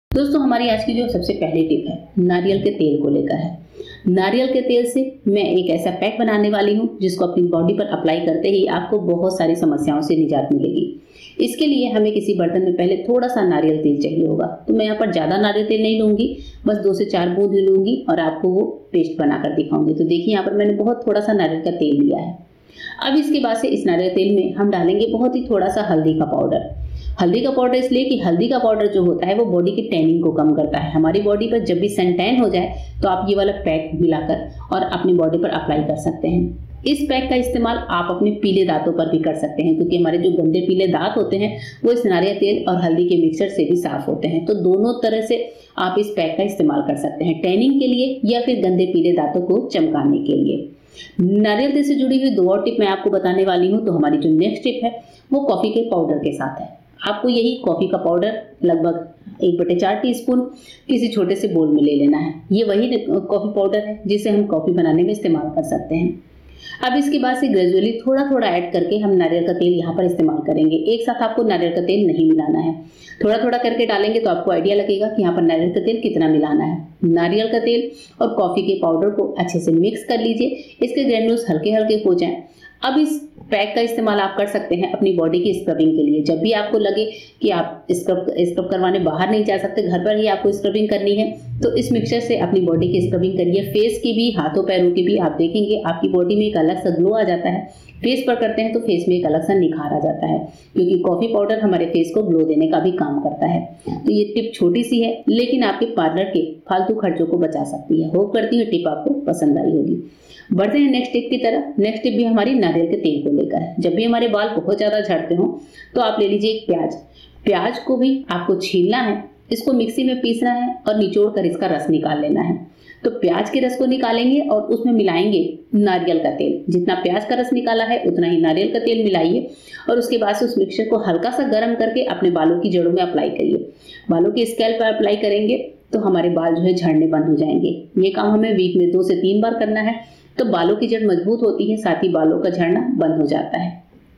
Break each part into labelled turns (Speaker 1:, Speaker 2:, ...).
Speaker 1: दोस्तों हमारी आज की जो सबसे पहली टिप है नारियल के तेल को लेकर है। नारियल के तेल से मैं एक ऐसा पैक बनाने वाली हूँ जिसको अपनी बॉडी पर अप्लाई करते ही आपको बहुत सारी समस्याओं से निजात मिलेगी। इसके लिए हमें किसी बर्तन में पहले थोड़ा सा नारियल तेल चाहिए होगा। तो मैं यहाँ पर ज़्यादा नारियल तेल नहीं लूँगी, बस 2 से 4 बूंद लूँगी और आपको वो पेस्ट बनाकर दिखाऊंगी। तो देखिए यहाँ पर मैंने बहुत थोड़ा सा नारियल का तेल लिया है। अब इसके बाद से इस नारियल तेल में हम डालेंगे बहुत ही थोड़ा सा हल्दी का पाउडर। हल्दी का पाउडर इसलिए कि हल्दी का पाउडर जो होता है वो बॉडी की टैनिंग को कम करता है। हमारी बॉडी पर जब भी सन टैन हो जाए तो आप ये वाला पैक मिलाकर और अपनी बॉडी पर अप्लाई कर सकते हैं। इस पैक का इस्तेमाल आप अपने पीले दांतों पर भी कर सकते हैं, क्योंकि हमारे जो गंदे पीले दांत होते हैं वो इस नारियल तेल और हल्दी के मिक्सचर से भी साफ होते हैं। तो दोनों तरह से आप इस पैक का इस्तेमाल कर सकते हैं, टैनिंग के लिए या फिर गंदे पीले दांतों को चमकाने के लिए। नारियल तेल से जुड़ी हुई 2 और टिप मैं आपको बताने वाली हूँ। तो हमारी जो नेक्स्ट टिप है वो कॉफी के पाउडर के साथ है। आपको यही कॉफी का पाउडर लगभग 1/4 टीस्पून किसी छोटे से बोल में ले लेना है। ये वही कॉफी पाउडर है जिसे हम कॉफी बनाने में इस्तेमाल कर सकते हैं। अब इसके बाद से ग्रेजुअली थोड़ा थोड़ा ऐड करके हम नारियल का तेल यहाँ पर इस्तेमाल करेंगे। एक साथ आपको नारियल का तेल नहीं मिलाना है, थोड़ा थोड़ा करके डालेंगे तो आपको आइडिया लगेगा कि यहाँ पर नारियल का तेल कितना मिलाना है। नारियल का तेल और कॉफी के पाउडर को अच्छे से मिक्स कर लीजिए, इसके ग्रैन्यूल्स हल्के हल्के हो जाएं। अब इस पैक का इस्तेमाल आप कर सकते हैं अपनी बॉडी की स्क्रबिंग के लिए। जब भी आपको लगे कि आप स्क्रब करवाने बाहर नहीं जा सकते, घर पर ही आपको स्क्रबिंग करनी है, तो इस मिक्सचर से अपनी बॉडी की स्क्रबिंग करिए। फेस की भी, हाथों पैरों की भी। आप देखेंगे आपकी बॉडी में एक अलग सा ग्लो आ जाता है। फेस पर करते हैं तो फेस में एक अलग सा निखार आ जाता है, क्योंकि कॉफी पाउडर हमारे फेस को ग्लो देने का भी काम करता है। तो ये टिप छोटी सी है लेकिन आपके पार्लर के फालतू खर्चों को बचा सकती है। होप करती हूँ टिप आपको पसंद आई होगी। बढ़ते हैं नेक्स्ट टिप की तरफ। नेक्स्ट टिप भी हमारी नारियल के तेल को लेकर है। जब भी हमारे बाल बहुत ज़्यादा झड़ते हो तो आप ले लीजिए एक प्याज। प्याज को भी आपको छीलना है, इसको मिक्सी में पीसना है और निचोड़ कर इसका रस निकाल लेना है। तो प्याज के रस को निकालेंगे और उसमें मिलाएंगे नारियल का तेल। जितना प्याज का रस निकाला है उतना ही नारियल का तेल मिलाइए और उसके बाद से उस मिक्सचर को हल्का सा गर्म करके अपने बालों की जड़ों में अप्लाई करिए। बालों की स्कैल्प पर अप्लाई करेंगे तो हमारे बाल जो है झड़ने बंद हो जाएंगे। ये काम हमें वीक में 2 से 3 बार करना है। तो बालों की जड़ मजबूत होती है, साथ ही बालों का झड़ना बंद हो जाता है।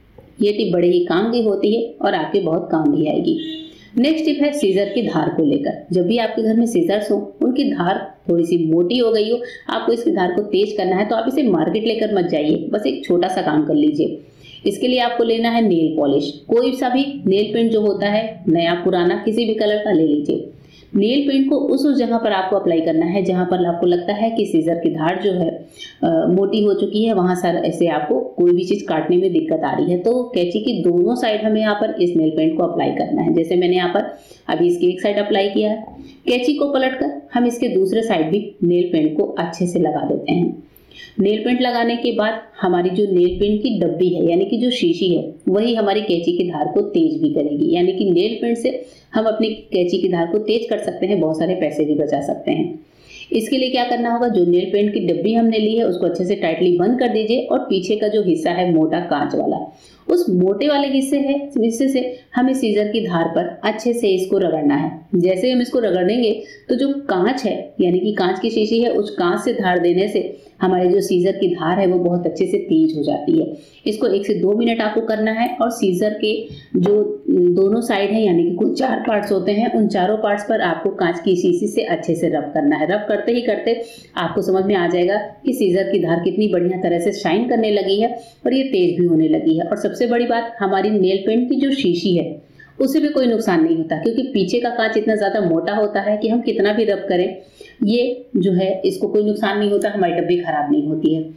Speaker 1: ये टिप बड़े ही काम की होती है और आपके बहुत काम भी आएगी। नेक्स्ट टिप है सीजर की धार को लेकर। जब भी आपके घर में सीजर्स हो, उनकी धार थोड़ी सी मोटी हो गई हो, आपको इसकी धार को तेज करना है, तो आप इसे मार्केट लेकर मत जाइए, बस एक छोटा सा काम कर लीजिए। इसके लिए आपको लेना है नेल पॉलिश। कोई सा भी नेल पेंट जो होता है, नया पुराना किसी भी कलर का ले लीजिए। नेल पेंट को उस जगह पर आपको अप्लाई करना है जहां पर आपको लगता है कि सीजर की धार जो है मोटी हो चुकी है, वहां सर ऐसे आपको कोई भी चीज काटने में दिक्कत आ रही है। तो कैंची की दोनों साइड हमें यहाँ पर इस नेल पेंट को अप्लाई करना है। जैसे मैंने यहाँ पर अभी इसकी एक साइड अप्लाई किया है, कैंची को पलटकर हम इसके दूसरे साइड भी नेल पेंट को अच्छे से लगा देते हैं। नेल पेंट लगाने के बाद हमारी जो नेल पेंट की डब्बी है, यानी कि जो शीशी है, वही हमारी कैंची की धार को तेज भी करेगी। यानी कि नेल पेंट से हम अपनी कैंची की धार को तेज कर सकते हैं, बहुत सारे पैसे भी बचा सकते हैं। इसके लिए क्या करना होगा, जो नेल पेंट की डब्बी हमने ली है उसको अच्छे से टाइटली बंद कर दीजिए और पीछे का जो हिस्सा है मोटा कांच वाला, उस मोटे वाले हिस्से से हमें सीजर की धार पर अच्छे से इसको रगड़ना है। जैसे हम इसको रगड़ेंगे तो जो कांच है, यानी कि कांच की शीशी है, उस कांच से धार देने से हमारे जो सीजर की धार है वो बहुत अच्छे से तेज हो जाती है। इसको 1 से 2 मिनट आपको करना है और सीजर के जो दोनों साइड है, यानी कि कुल 4 पार्ट्स होते हैं, उन चारों पार्ट्स पर आपको कांच की शीशी से अच्छे से रब करना है। रब करते ही करते आपको समझ में आ जाएगा कि सीजर की धार कितनी बढ़िया तरह से शाइन करने लगी है और ये तेज भी होने लगी है। और सबसे बड़ी बात, हमारी नेल पेंट की जो शीशी है उसे भी कोई नुकसान नहीं होता, क्योंकि पीछे का कांच इतना ज्यादा मोटा होता है कि हम कितना भी रब करें, ये जो है इसको कोई नुकसान नहीं होता, हमारी डब्बी खराब नहीं होती है।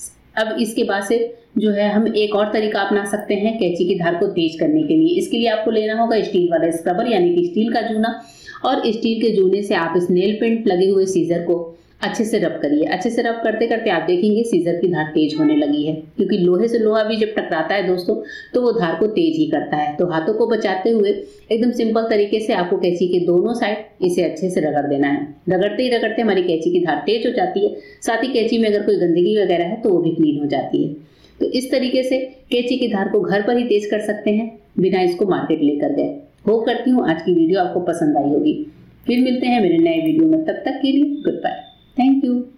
Speaker 1: अब इसके बाद से जो है हम एक और तरीका अपना सकते हैं कैंची की धार को तेज करने के लिए। इसके लिए आपको लेना होगा स्टील वाला स्क्रबर, यानी कि स्टील का जूना, और स्टील के जूने से आप इस नेल पेंट लगे हुए सीजर को अच्छे से रब करिए। अच्छे से रब करते करते आप देखेंगे सीजर की धार तेज होने लगी है, क्योंकि लोहे से लोहा भी जब टकराता है दोस्तों तो वो धार को तेज ही करता है। तो हाथों को बचाते हुए एकदम सिंपल तरीके से आपको कैंची के दोनों साइड इसे अच्छे से रगड़ देना है। रगड़ते ही रगड़ते हमारी कैंची की धार तेज हो जाती है, साथ ही कैंची में अगर कोई गंदगी वगैरह है तो वो भी क्लीन हो जाती है। तो इस तरीके से कैंची की धार को घर पर ही तेज कर सकते हैं बिना इसको मार्केट लेकर गए। होप करती हूँ आज की वीडियो आपको पसंद आई होगी। फिर मिलते हैं मेरे नए वीडियो में, तब तक के लिए गुड बाय। Thank you.